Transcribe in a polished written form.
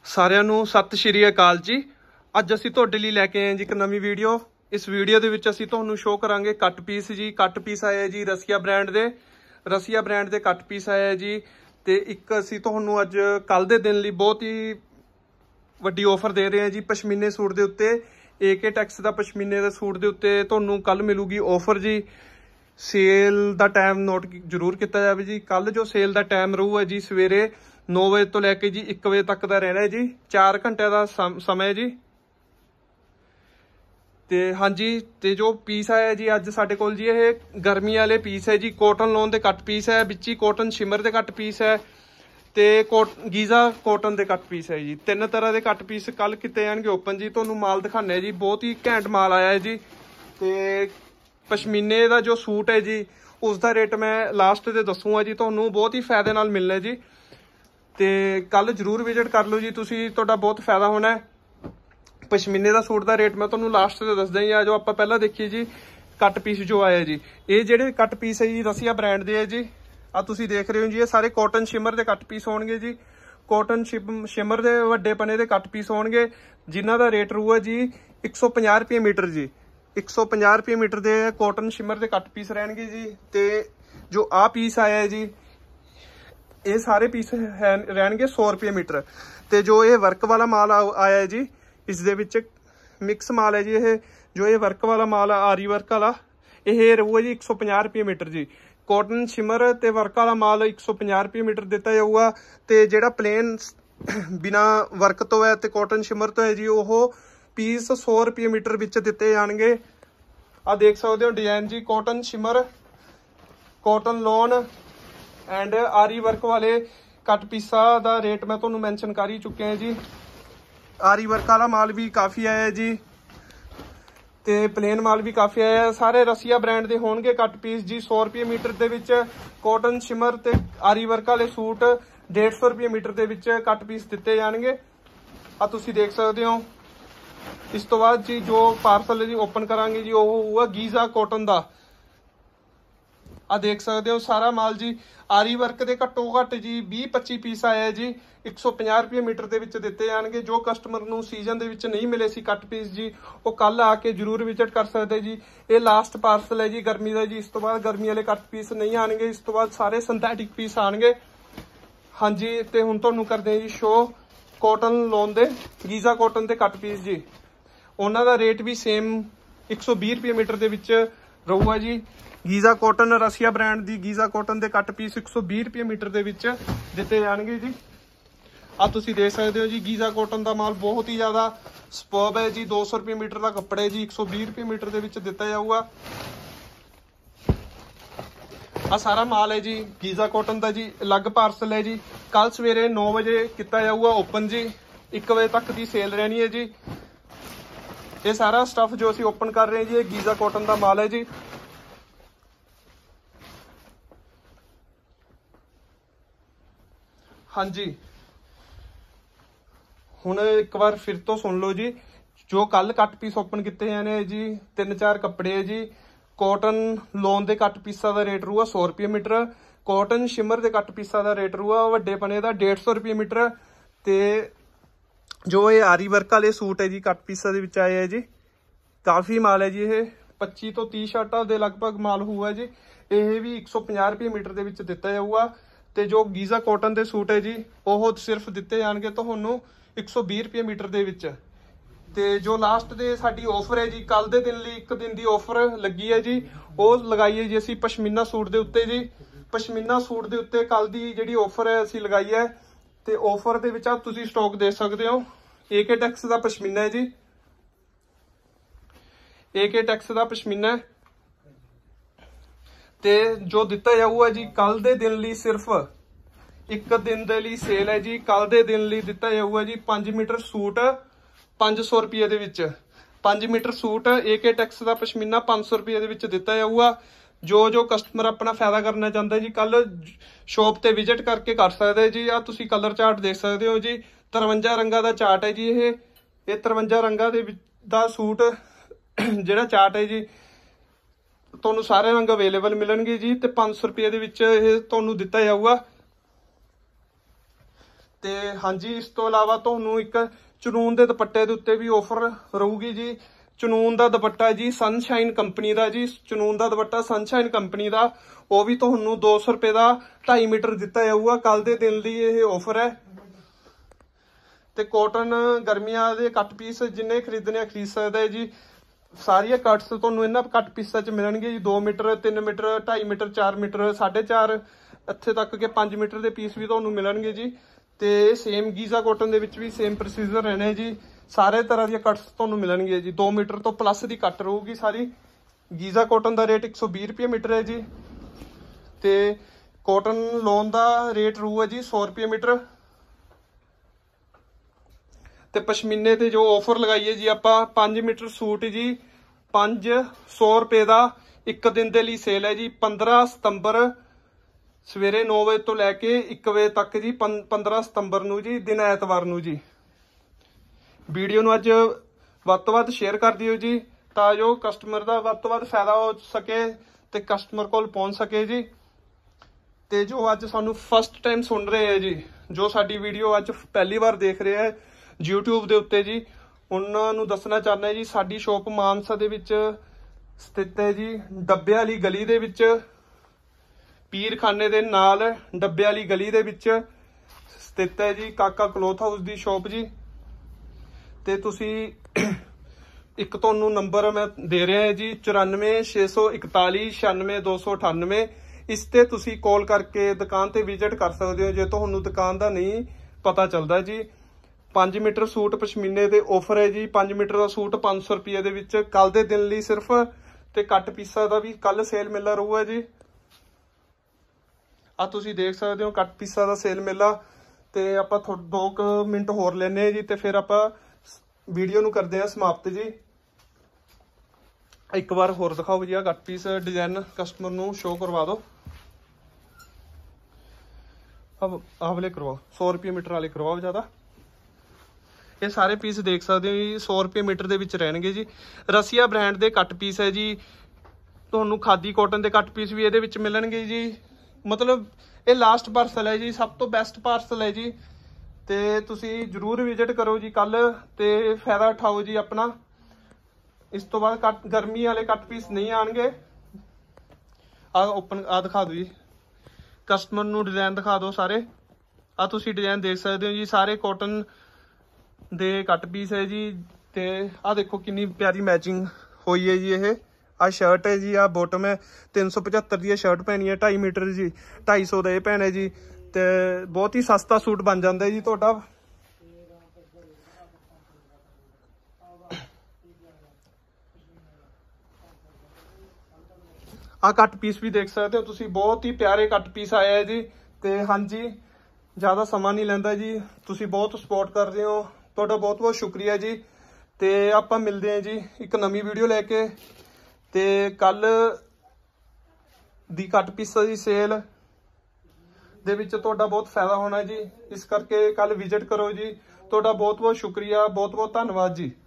ਸਾਰਿਆਂ ਨੂੰ ਸਤਿ ਸ਼੍ਰੀ ਅਕਾਲ ਜੀ। ਅੱਜ ਅਸੀਂ ਤੁਹਾਡੇ ਲਈ ਲੈ ਕੇ ਆਏ ਜੀ ਇੱਕ ਨਵੀਂ ਵੀਡੀਓ। ਇਸ ਵੀਡੀਓ ਦੇ ਵਿੱਚ ਅਸੀਂ ਤੁਹਾਨੂੰ ਸ਼ੋਅ ਕਰਾਂਗੇ ਕੱਟ ਪੀਸ ਜੀ। ਕੱਟ ਪੀਸ ਆਇਆ ਜੀ ਰਸੀਆ ਬ੍ਰਾਂਡ ਦੇ ਕੱਟ ਪੀਸ ਆਇਆ ਜੀ। ਤੇ ਇੱਕ ਅਸੀਂ ਤੁਹਾਨੂੰ ਅੱਜ ਕੱਲ ਦੇ ਦਿਨ ਲਈ ਬਹੁਤ ਹੀ ਵੱਡੀ ਆਫਰ ਦੇ ਰਹੇ ਹਾਂ ਜੀ। ਪਸ਼ਮੀਨੇ ਸੂਟ ਦੇ ਉੱਤੇ AK ਟੈਕਸ ਦਾ ਪਸ਼ਮੀਨੇ ਦੇ ਸੂਟ ਦੇ ਉੱਤੇ ਤੁਹਾਨੂੰ ਕੱਲ ਮਿਲੂਗੀ ਆਫਰ ਜੀ। ਸੇਲ ਦਾ ਟਾਈਮ ਨੋਟ ਜ਼ਰੂਰ ਕੀਤਾ ਜਾਵੇ ਜੀ। ਕੱਲ ਜੋ ਸੇਲ ਦਾ ਟਾਈਮ ਰਹੂਗਾ ਜੀ ਸਵੇਰੇ 9 ਵਜੇ ਤੋਂ ਲੈ ਕੇ ਜੀ 1 ਵਜੇ ਤੱਕ ਦਾ ਰਹਿਣਾ ਹੈ ਜੀ। 4 ਘੰਟਿਆਂ ਦਾ ਸਮਾਂ ਹੈ ਜੀ। ਤੇ ਹਾਂਜੀ, ਤੇ ਜੋ ਪੀਸ ਆਇਆ ਜੀ ਅੱਜ ਸਾਡੇ ਕੋਲ ਜੀ, ਇਹ ਗਰਮੀ ਵਾਲੇ ਪੀਸ ਹੈ ਜੀ। ਕੋਟਨ ਲੋਨ ਦੇ ਕੱਟ ਪੀਸ ਹੈ, ਵਿੱਚ ਹੀ ਕੋਟਨ ਸ਼ਿਮਰ ਦੇ ਕੱਟ ਪੀਸ ਹੈ ਤੇ ਗੀਜ਼ਾ ਕੋਟਨ ਦੇ ਕੱਟ ਪੀਸ ਹੈ ਜੀ। 3 ਤਰ੍ਹਾਂ ਦੇ ਕੱਟ ਪੀਸ ਕੱਲ ਕੀਤੇ ਜਾਣਗੇ ਓਪਨ ਜੀ। ਤੁਹਾਨੂੰ ਮਾਲ ਦਿਖਾਣੇ ਜੀ, ਬਹੁਤ ਹੀ ਘੈਂਟ ਮਾਲ ਆਇਆ ਹੈ ਜੀ। ਤੇ ਪਸ਼ਮੀਨੇ ਦਾ ਜੋ ਸੂਟ ਹੈ ਜੀ ਉਸ ਦਾ ਰੇਟ ਮੈਂ ਲਾਸਟ ਤੇ ਦੱਸੂਗਾ ਜੀ। ਤੁਹਾਨੂੰ ਬਹੁਤ ਹੀ ਫਾਇਦੇ ਨਾਲ ਮਿਲਣਾ ਜੀ। ਤੇ ਕੱਲ ਜਰੂਰ ਵਿਜ਼ਿਟ ਕਰ ਲਓ ਜੀ ਤੁਸੀਂ, ਤੁਹਾਡਾ ਬਹੁਤ ਫਾਇਦਾ ਹੋਣਾ ਹੈ। ਪਸ਼ਮੀਨੇ ਦਾ ਸੂਟ ਦਾ ਰੇਟ ਮੈਂ ਤੁਹਾਨੂੰ ਲਾਸਟ ਤੇ ਦੱਸਦਾ ਹੀ ਆ। ਜੋ ਆਪਾਂ ਪਹਿਲਾਂ ਦੇਖੀਏ ਜੀ ਕੱਟ ਪੀਸ ਜੋ ਆਇਆ ਜੀ, ਇਹ ਜਿਹੜੇ ਕੱਟ ਪੀਸ ਹੈ ਜੀ ਰਸੀਆ ਬ੍ਰਾਂਡ ਦੇ ਹੈ ਜੀ। ਆ ਤੁਸੀਂ ਦੇਖ ਰਹੇ ਹੋ ਜੀ, ਇਹ ਸਾਰੇ ਕਾਟਨ ਸ਼ਿਮਰ ਦੇ ਕੱਟ ਪੀਸ ਹੋਣਗੇ ਜੀ। ਕਾਟਨ ਸ਼ਿਮਰ ਦੇ ਵੱਡੇ ਪਨੇ ਦੇ ਕੱਟ ਪੀਸ ਹੋਣਗੇ, ਜਿਨ੍ਹਾਂ ਦਾ ਰੇਟ ਰਹੂਗਾ ਜੀ 150 ਰੁਪਏ ਮੀਟਰ ਜੀ। 150 ਰੁਪਏ ਮੀਟਰ ਦੇ ਕਾਟਨ ਸ਼ਿਮਰ ਦੇ ਕੱਟ ਪੀਸ ਰਹਿਣਗੇ ਜੀ। ਤੇ ਜੋ ਆ ਪੀਸ ਆਇਆ ਹੈ ਜੀ, ਇਹ ਸਾਰੇ ਪੀਸ ਰਹਿਣਗੇ 100 ਰੁਪਏ ਮੀਟਰ। ਤੇ ਜੋ ਇਹ ਵਰਕ ਵਾਲਾ ਮਾਲ ਆਇਆ ਹੈ ਜੀ, ਇਸ ਦੇ ਵਿੱਚ ਮਿਕਸ ਮਾਲ ਹੈ ਜੀ। ਇਹ ਜੋ ਇਹ ਵਰਕ ਵਾਲਾ ਮਾਲ ਆਰੀ ਵਰਕ ਵਾਲਾ, ਇਹ ਰਹੂਗਾ ਜੀ 150 ਰੁਪਏ ਮੀਟਰ ਜੀ। ਕਾਟਨ ਸ਼ਿਮਰ ਤੇ ਵਰਕ ਵਾਲਾ ਮਾਲ 150 ਰੁਪਏ ਮੀਟਰ ਦਿੱਤਾ ਜਾਊਗਾ। ਤੇ ਜਿਹੜਾ ਪਲੇਨ ਬਿਨਾ ਵਰਕ ਤੋਂ ਹੈ ਤੇ ਕਾਟਨ ਸ਼ਿਮਰ ਤੋਂ ਹੈ ਜੀ, ਉਹ ਪੀਸ 100 ਰੁਪਏ ਮੀਟਰ ਵਿੱਚ ਦਿੱਤੇ ਜਾਣਗੇ। ਆ ਦੇਖ ਸਕਦੇ ਹੋ ਡਿਜ਼ਾਈਨ ਜੀ, cotton shimmer, cotton lawn and ਆਰੀ ਵਰਕ ਵਾਲੇ ਕੱਟ ਪੀਸਾਂ ਦਾ ਰੇਟ ਮੈਂ ਤੁਹਾਨੂੰ ਮੈਂਸ਼ਨ ਕਰ ਹੀ ਚੁੱਕਿਆ ਜੀ। ਆਰੀ ਵਰਕ ਵਾਲਾ ਮਾਲ ਵੀ ਕਾਫੀ ਆਇਆ ਜੀ ਤੇ ਪਲੇਨ ਮਾਲ ਵੀ ਕਾਫੀ ਆਇਆ। ਸਾਰੇ ਰਸੀਆ ਬ੍ਰਾਂਡ ਦੇ ਹੋਣਗੇ ਕੱਟ ਪੀਸ ਜੀ 100 ਰੁਪਏ ਮੀਟਰ ਦੇ ਵਿੱਚ। ਕਾਟਨ ਸ਼ਿਮਰ ਤੇ ਆਰੀ ਵਰਕ ਵਾਲੇ ਸੂਟ 150 ਰੁਪਏ ਮੀਟਰ ਦੇ ਵਿੱਚ ਕੱਟ ਪੀਸ ਦਿੱਤੇ ਜਾਣਗੇ। ਆ ਤੁਸੀਂ ਦੇਖ ਸਕਦੇ ਹੋ। ਇਸ ਤੋਂ ਬਾਅਦ ਜੀ ਜੋ ਪਾਰਸਲ ਜੀ ਓਪਨ ਕਰਾਂਗੇ ਜੀ, ਉਹ ਹੋਊਗਾ ਗੀਜ਼ਾ ਕਾਟਨ ਦਾ। ਆ ਦੇਖ ਸਕਦੇ ਹੋ ਸਾਰਾ ਮਾਲ ਜੀ ਆਰੀ ਵਰਕ ਦੇ ਘੱਟੋ ਘੱਟ ਜੀ 20-25 ਪੀਸ ਆਇਆ ਜੀ। 150 ਰੁਪਏ ਮੀਟਰ ਦੇ ਵਿੱਚ ਦਿੱਤੇ ਜਾਣਗੇ। ਜੋ ਕਸਟਮਰ ਨੂੰ ਸੀਜ਼ਨ ਦੇ ਵਿੱਚ ਨਹੀਂ ਮਿਲੇ ਸੀ ਕੱਟ ਪੀਸ ਜੀ, ਉਹ ਕੱਲ ਆ ਕੇ ਜਰੂਰ ਵਿਜ਼ਿਟ ਕਰ ਸਕਦੇ ਜੀ। ਇਹ ਲਾਸਟ ਪਾਰਸਲ ਹੈ ਜੀ ਗਰਮੀ ਦਾ ਜੀ। ਇਸ ਤੋਂ ਬਾਅਦ ਗਰਮੀ ਵਾਲੇ ਕੱਟ ਪੀਸ ਨਹੀਂ ਆਣਗੇ। ਇਸ ਤੋਂ ਬਾਅਦ ਸਾਰੇ ਸਿੰਥੈਟਿਕ ਪੀਸ ਆਣਗੇ। ਹਾਂਜੀ, ਤੇ ਹੁਣ ਤੁਹਾਨੂੰ ਕਰਦੇ ਹਾਂ ਜੀ ਸ਼ੋ ਕਾਟਨ ਲੋਨ ਦੇ ਗੀਜ਼ਾ ਕਾਟਨ ਦੇ ਕੱਟ ਪੀਸ ਜੀ। ਉਹਨਾਂ ਦਾ ਰੇਟ ਵੀ ਸੇਮ 120 ਰੁਪਏ ਮੀਟਰ ਦੇ ਵਿੱਚ ਰਹੂਗਾ ਜੀ। ਗੀਜ਼ਾ ਕਾਟਨ ਰਸੀਆ ਬ੍ਰਾਂਡ ਦੀ ਗੀਜ਼ਾ ਕਾਟਨ ਦੇ ਕੱਟ ਪੀਸ 120 ਰੁਪਏ ਮੀਟਰ ਦੇ ਵਿੱਚ ਦਿੱਤੇ ਜਾਣਗੇ ਜੀ। ਆ ਤੁਸੀਂ ਦੇਖ ਸਕਦੇ ਹੋ ਜੀ, ਗੀਜ਼ਾ ਕਾਟਨ ਦਾ ਮਾਲ ਬਹੁਤ ਹੀ ਜ਼ਿਆਦਾ ਸੁਪਰਬ ਹੈ ਜੀ। 200 ਰੁਪਏ ਮੀਟਰ ਦਾ ਕੱਪੜਾ ਹੈ ਜੀ, 120 ਰੁਪਏ ਮੀਟਰ ਦੇ ਵਿੱਚ ਦਿੱਤਾ ਜਾਊਗਾ। ਆ ਸਾਰਾ ਮਾਲ ਹੈ ਜੀ ਗੀਜ਼ਾ ਕਾਟਨ ਦਾ ਜੀ। ਅਲੱਗ ਪਾਰਸਲ ਹੈ ਜੀ। ਕੱਲ ਸਵੇਰੇ 9 ਵਜੇ ਕੀਤਾ ਜਾਊਗਾ ਓਪਨ ਜੀ। 1 ਵਜੇ ਤੱਕ ਦੀ ਸੇਲ ਰਹਿਣੀ ਹੈ ਜੀ। ਇਹ ਸਾਰਾ ਸਟੱਫ ਜੋ ਅਸੀਂ ਓਪਨ ਕਰ ਰਹੇ ਹਾਂ ਜੀ, ਇਹ ਗੀਜ਼ਾ ਕਾਟਨ ਦਾ ਮਾਲ ਹੈ ਜੀ। ਹਾਂਜੀ, ਹੁਣ ਇੱਕ ਵਾਰ ਫਿਰ ਤੋਂ ਸੁਣ ਲਓ ਜੀ। ਜੋ ਕੱਲ ਕੱਟ ਪੀਸ ਓਪਨ ਕੀਤੇ ਜਾਣੇ ਜੀ, 3-4 ਕੱਪੜੇ ਹੈ ਜੀ। ਕਾਟਨ ਲੋਨ ਦੇ ਕੱਟ ਪੀਸਾਂ ਦਾ ਰੇਟ ਰਹੂਗਾ 100 ਰੁਪਏ ਮੀਟਰ। ਕਾਟਨ ਸ਼ਿਮਰ ਦੇ ਕੱਟ ਪੀਸਾਂ ਦਾ ਰੇਟ ਰਹੂਗਾ ਵੱਡੇ ਪਨੇ ਦਾ 150 ਰੁਪਏ ਮੀਟਰ। ਤੇ ਜੋ ਇਹ ਆਰੀ ਵਰਕ ਵਾਲੇ ਸੂਟ ਹੈ ਜੀ ਕੱਟ ਪੀਸਾਂ ਦੇ ਵਿੱਚ ਆਏ ਹੈ ਜੀ, ਕਾਫੀ ਮਾਲ ਹੈ ਜੀ। ਇਹ 25 ਤੋਂ 30 ਸ਼ਰਟਾਂ ਦੇ ਲਗਭਗ ਮਾਲ ਹੋਊਗਾ ਜੀ। ਇਹ ਵੀ 150 ਰੁਪਏ ਮੀਟਰ ਦੇ ਵਿੱਚ ਦਿੱਤਾ ਜਾਊਗਾ। ਤੇ ਜੋ ਗੀਜ਼ਾ ਕਾਟਨ ਦੇ ਸੂਟ ਹੈ ਜੀ, ਉਹ ਸਿਰਫ ਦਿੱਤੇ ਜਾਣਗੇ ਤੁਹਾਨੂੰ 120 ਰੁਪਏ ਮੀਟਰ ਦੇ ਵਿੱਚ। ਤੇ ਜੋ ਲਾਸਟ ਦੇ ਸਾਡੀ ਆਫਰ ਹੈ ਜੀ, ਕੱਲ ਦੇ ਦਿਨ ਲਈ 1 ਦਿਨ ਦੀ ਆਫਰ ਲੱਗੀ ਹੈ ਜੀ। ਉਹ ਲਗਾਈ ਹੈ ਜੀ ਅਸੀਂ ਪਸ਼ਮੀਨਾ ਸੂਟ ਦੇ ਉੱਤੇ ਜੀ। ਪਸ਼ਮੀਨਾ ਸੂਟ ਦੇ ਉੱਤੇ ਕੱਲ ਦੀ ਜਿਹੜੀ ਆਫਰ ਹੈ ਅਸੀਂ ਲਗਾਈ ਹੈ। ਤੇ ਆਫਰ ਦੇ ਵਿੱਚ ਆ ਤੁਸੀਂ ਸਟਾਕ ਦੇਖ ਸਕਦੇ ਹੋ। AK ਟੈਕਸ ਦਾ ਪਸ਼ਮੀਨਾ ਹੈ ਜੀ। AK ਟੈਕਸ ਦਾ ਪਸ਼ਮੀਨਾ ਤੇ ਜੋ ਦਿੱਤਾ ਜਾਊਗਾ ਜੀ ਕੱਲ ਦੇ ਦਿਨ ਲਈ, ਸਿਰਫ 1 ਦਿਨ ਦੇ ਲਈ ਸੇਲ ਹੈ ਜੀ। ਕੱਲ ਦੇ ਦਿਨ ਲਈ ਦਿੱਤਾ ਜਾਊਗਾ ਜੀ 5 ਮੀਟਰ ਸੂਟ 500 ਰੁਪਏ ਦੇ ਵਿੱਚ। 5 ਮੀਟਰ ਸੂਟ AK ਟੈਕਸ ਦਾ ਪਸ਼ਮੀਨਾ 500 ਰੁਪਏ ਦੇ ਵਿੱਚ ਦਿੱਤਾ ਜਾਊਗਾ। ਜੋ ਕਸਟਮਰ ਆਪਣਾ ਫਾਇਦਾ ਕਰਨਾ ਚਾਹੁੰਦਾ ਜੀ, ਕੱਲ ਸ਼ੋਪ ਤੇ ਵਿਜ਼ਿਟ ਕਰਕੇ ਕਰ ਸਕਦੇ ਜੀ। ਆ ਤੁਸੀਂ ਕਲਰ ਚਾਰਟ ਦੇਖ ਸਕਦੇ ਹੋ ਜੀ। 53 ਰੰਗਾਂ ਦਾ ਚਾਰਟ ਹੈ ਜੀ। ਇਹ 53 ਰੰਗਾਂ ਦੇ ਦਾ ਸੂਟ ਜਿਹੜਾ ਚਾਰਟ ਹੈ ਜੀ, ਤੁਹਾਨੂੰ ਸਾਰੇ ਰੰਗ ਅਵੇਲੇਬਲ ਮਿਲਣਗੇ ਜੀ। ਤੇ 500 ਰੁਪਏ ਦੇ ਵਿੱਚ ਇਹ ਤੁਹਾਨੂੰ ਦਿੱਤਾ ਜਾਊਗਾ। ਤੇ ਹਾਂਜੀ, ਇਸ ਤੋਂ ਇਲਾਵਾ ਤੁਹਾਨੂੰ ਇੱਕ ਚਨੂਨ ਦੇ ਦੁਪੱਟੇ ਦੇ ਉੱਤੇ ਵੀ ਆਫਰ ਰਹੂਗੀ ਜੀ। ਚਨੂਨ ਦਾ ਦੁਪੱਟਾ ਜੀ ਸਨਸ਼ਾਈਨ ਕੰਪਨੀ ਦਾ ਜੀ, ਚਨੂਨ ਦਾ ਦੁਪੱਟਾ ਸਨਸ਼ਾਈਨ ਕੰਪਨੀ ਦਾ, ਉਹ ਵੀ ਤੁਹਾਨੂੰ 200 ਰੁਪਏ ਦਾ 2.5 ਮੀਟਰ ਦਿੱਤਾ ਜਾਊਗਾ। ਕੱਲ ਦੇ ਦਿਨ ਲਈ ਇਹ ਆਫਰ ਹੈ। ਤੇ ਕਾਟਨ ਗਰਮੀਆਂ ਦੇ ਕੱਟ ਪੀਸ ਜਿੰਨੇ ਖਰੀਦਣੇ ਖਰੀਦ ਸਕਦੇ ਹੈ ਜੀ। ਸਾਰੀਆਂ ਕੱਟਸ ਤੁਹਾਨੂੰ ਇਹਨਾਂ ਕੱਟ ਪੀਸਾਂ 'ਚ ਮਿਲਣਗੇ ਜੀ। 2 ਮੀਟਰ 3 ਮੀਟਰ 2.5 ਮੀਟਰ 4 ਮੀਟਰ 4.5 ਇੱਥੇ ਤੱਕ ਕਿ 5 ਮੀਟਰ ਦੇ ਪੀਸ ਵੀ ਤੁਹਾਨੂੰ ਮਿਲਣਗੇ ਜੀ। ਤੇ ਸੇਮ ਗੀਜ਼ਾ ਕਾਟਨ ਦੇ ਵਿੱਚ ਵੀ ਸੇਮ ਪ੍ਰੋਸੀਜਰ ਰਹਿਣੇ ਜੀ। ਸਾਰੇ ਤਰ੍ਹਾਂ ਦੀਆਂ ਕੱਟਸ ਤੁਹਾਨੂੰ ਮਿਲਣਗੇ ਜੀ। 2 ਮੀਟਰ ਤੋਂ ਪਲੱਸ ਦੀ ਕੱਟ ਰਹੂਗੀ ਸਾਰੀ। ਗੀਜ਼ਾ ਕਾਟਨ ਦਾ ਰੇਟ 120 ਰੁਪਏ ਮੀਟਰ ਹੈ ਜੀ। ਤੇ ਕਾਟਨ ਲੋਨ ਦਾ ਰੇਟ ਰਹੂਗਾ ਜੀ 100 ਰੁਪਏ ਮੀਟਰ। ਤੇ ਪਸ਼ਮੀਨੇ ਤੇ ਜੋ ਆਫਰ ਲਗਾਈਏ ਜੀ ਆਪਾਂ 5 ਮੀਟਰ ਸੂਟ ਜੀ 500 ਰੁਪਏ ਦਾ ਇੱਕ ਦਿਨ ਦੇ ਲਈ ਸੇਲ ਹੈ ਜੀ। 15 ਸਤੰਬਰ ਸਵੇਰੇ 9 ਵਜੇ ਤੋਂ ਲੈ ਕੇ 1 ਵਜੇ ਤੱਕ ਜੀ। 15 ਸਤੰਬਰ ਨੂੰ ਜੀ, ਦਿਨ ਐਤਵਾਰ ਨੂੰ ਜੀ। ਵੀਡੀਓ ਨੂੰ ਅੱਜ ਵੱਧ ਤੋਂ ਵੱਧ ਸ਼ੇਅਰ ਕਰ ਦਿਓ ਜੀ, ਤਾਂ ਜੋ ਕਸਟਮਰ ਦਾ ਵੱਧ ਤੋਂ ਵੱਧ ਫਾਇਦਾ ਹੋ ਸਕੇ ਤੇ ਕਸਟਮਰ ਕੋਲ ਪਹੁੰਚ ਸਕੇ ਜੀ। ਤੇ ਜੋ ਅੱਜ ਸਾਨੂੰ ਫਸਟ ਟਾਈਮ ਸੁਣ ਰਹੇ ਹੈ ਜੀ, ਜੋ ਸਾਡੀ ਵੀਡੀਓ ਅੱਜ ਪਹਿਲੀ ਵਾਰ ਦੇਖ ਰਹੇ ਹੈ YouTube ਦੇ ਉੱਤੇ ਜੀ, ਉਹਨਾਂ ਨੂੰ ਦੱਸਣਾ ਚਾਹੁੰਦਾ ਜੀ ਸਾਡੀ ਸ਼ੋਪ ਮਾਨਸਾ ਦੇ ਵਿੱਚ ਸਥਿਤ ਹੈ ਜੀ। ਡੱਬੇ ਵਾਲੀ ਗਲੀ ਦੇ ਵਿੱਚ, ਪੀਰਖਾਨੇ ਦੇ ਨਾਲ ਡੱਬੇ ਵਾਲੀ ਗਲੀ ਦੇ ਵਿੱਚ ਸਥਿਤ ਹੈ ਜੀ ਕਾਕਾ ਕਲੋਥ ਹਾਊਸ ਦੀ ਸ਼ੋਪ ਜੀ। ਤੇ ਤੁਸੀਂ ਇੱਕ ਤੁਹਾਨੂੰ ਨੰਬਰ ਮੈਂ ਦੇ ਰਿਹਾ ਹੈ ਜੀ 94 641 96298। ਇਸ ਤੇ ਤੁਸੀਂ ਕਾਲ ਕਰਕੇ ਦੁਕਾਨ ਤੇ ਵਿਜ਼ਿਟ ਕਰ ਸਕਦੇ ਹੋ ਜੇ ਤੁਹਾਨੂੰ ਦੁਕਾਨ ਦਾ ਨਹੀਂ ਪਤਾ ਚੱਲਦਾ ਜੀ। 5 ਮੀਟਰ ਸੂਟ ਪਸ਼ਮੀਨੇ ਦੇ ਆਫਰ ਹੈ ਜੀ। 5 ਮੀਟਰ ਦਾ ਸੂਟ 500 ਰੁਪਏ ਦੇ ਵਿੱਚ ਕੱਲ ਦੇ ਦਿਨ ਲਈ ਸਿਰਫ। ਤੇ ਕੱਟ ਪੀਸਾਂ ਦਾ ਵੀ ਕੱਲ ਸੇਲ ਮੇਲਾ ਰਹੂਗਾ ਜੀ। ਆ ਤੁਸੀਂ ਦੇਖ ਸਕਦੇ ਹੋ ਕੱਟ ਪੀਸਾਂ ਦਾ ਸੇਲ ਮੇਲਾ। ਤੇ ਆਪਾਂ 2 ਮਿੰਟ ਹੋਰ ਲੈਨੇ ਜੀ ਤੇ ਫਿਰ ਆਪਾਂ ਵੀਡੀਓ ਨੂੰ ਕਰਦੇ ਹਾਂ ਸਮਾਪਤ ਜੀ। ਇੱਕ ਵਾਰ ਹੋਰ ਦਿਖਾਓ ਜੀ, ਆ ਕੱਟ ਪੀਸ ਡਿਜ਼ਾਈਨ ਕਸਟਮਰ ਨੂੰ ਸ਼ੋਅ ਕਰਵਾ ਦਿਓ। ਆਹ ਵਾਲੇ ਕਰਵਾਓ, 100 ਰੁਪਏ ਮੀਟਰ ਵਾਲੇ ਕਰਵਾਓ ਜ਼ਿਆਦਾ। ਇਹ ਸਾਰੇ ਪੀਸ ਦੇਖ ਸਕਦੇ ਹੋ ਜੀ 100 ਰੁਪਏ ਮੀਟਰ ਦੇ ਵਿੱਚ ਰਹਿਣਗੇ ਜੀ। ਰਸੀਆ ਬ੍ਰਾਂਡ ਦੇ ਕੱਟ ਪੀਸ ਹੈ ਜੀ। ਤੁਹਾਨੂੰ ਖਾਦੀ ਕਾਟਨ ਦੇ ਕੱਟ ਪੀਸ ਵੀ ਇਹਦੇ ਵਿੱਚ ਮਿਲਣਗੇ ਜੀ। ਮਤਲਬ ਇਹ ਲਾਸਟ ਪਾਰਸਲ ਹੈ ਜੀ, ਸਭ ਤੋਂ ਬੈਸਟ ਪਾਰਸਲ ਹੈ ਜੀ। ਤੇ ਤੁਸੀਂ ਜਰੂਰ ਵਿਜ਼ਿਟ ਕਰੋ ਜੀ ਕੱਲ ਤੇ ਫਾਇਦਾ ਉਠਾਓ ਜੀ ਆਪਣਾ। ਇਸ ਤੋਂ ਬਾਅਦ ਗਰਮੀ ਵਾਲੇ ਕੱਟ ਪੀਸ ਨਹੀਂ ਆਣਗੇ। ਆ ਓਪਨ ਆ ਦਿਖਾ ਦਿਓ ਜੀ, ਕਸਟਮਰ ਨੂੰ ਡਿਜ਼ਾਈਨ ਦਿਖਾ ਦਿਓ ਸਾਰੇ। ਆ ਤੁਸੀਂ ਡਿਜ਼ਾਈਨ ਦੇਖ ਸਕਦੇ ਹੋ ਜੀ, ਸਾਰੇ ਕਾਟਨ ਦੇ ਕੱਟ ਪੀਸ ਹੈ ਜੀ। ਤੇ ਆ ਦੇਖੋ ਕਿੰਨੀ ਪਿਆਰੀ ਮੈਚਿੰਗ ਹੋਈ ਹੈ ਜੀ। ਇਹ ਆ ਸ਼ਰਟ ਹੈ ਜੀ, ਆ ਬੋਟਮ ਹੈ। 375 ਦੀ ਸ਼ਰਟ ਪੈਣੀ ਹੈ 2.5 ਮੀਟਰ ਜੀ। 250 ਦਾ ਇਹ ਪੈਣਾ ਜੀ। ਤੇ ਬਹੁਤ ਹੀ ਸਸਤਾ ਸੂਟ ਬਣ ਜਾਂਦਾ ਜੀ ਤੁਹਾਡਾ। ਆ ਕੱਟ ਪੀਸ ਵੀ ਦੇਖ ਸਕਦੇ ਹੋ ਤੁਸੀਂ, ਬਹੁਤ ਹੀ ਪਿਆਰੇ ਕੱਟ ਪੀਸ ਆਏ ਹੈ ਜੀ। ਤੇ ਹਾਂਜੀ, ਜ਼ਿਆਦਾ ਸਮਾਂ ਨਹੀਂ ਲੈਂਦਾ ਜੀ। ਤੁਸੀਂ ਬਹੁਤ ਸਪੋਰਟ ਕਰਦੇ ਹੋ, ਤੁਹਾਡਾ ਬਹੁਤ ਬਹੁਤ ਸ਼ੁਕਰੀਆ ਜੀ। ਤੇ ਆਪਾਂ ਮਿਲਦੇ ਹਾਂ ਜੀ ਇੱਕ ਨਵੀਂ ਵੀਡੀਓ ਲੈ ਕੇ। ਤੇ ਕੱਲ ਦੀ ਕੱਟ ਪੀਸਾਂ ਦੀ ਸੇਲ ਦੇ ਵਿੱਚ ਤੁਹਾਡਾ ਬਹੁਤ ਫਾਇਦਾ ਹੋਣਾ ਜੀ। ਇਸ ਕਰਕੇ ਕੱਲ ਵਿਜ਼ਿਟ ਕਰੋ ਜੀ। ਤੁਹਾਡਾ ਬਹੁਤ ਬਹੁਤ ਸ਼ੁਕਰੀਆ, ਬਹੁਤ ਬਹੁਤ ਧੰਨਵਾਦ ਜੀ।